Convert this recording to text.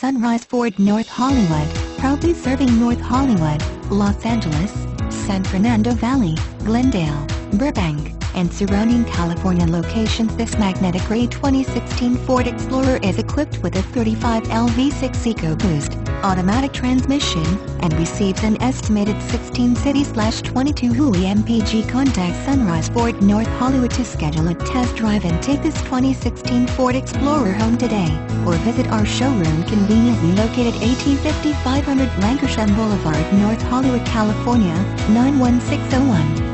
Sunrise Ford North Hollywood, proudly serving North Hollywood, Los Angeles, San Fernando Valley, Glendale, Burbank, and surrounding California locations. This magnetic gray 2016 Ford Explorer is equipped with a 35L V6 EcoBoost automatic transmission, and receives an estimated 16 city/22 Hui mpg. Contact Sunrise Ford North Hollywood to schedule a test drive and take this 2016 Ford Explorer home today, or visit our showroom conveniently located at 5500 Lankershim Boulevard, North Hollywood, California, 91601.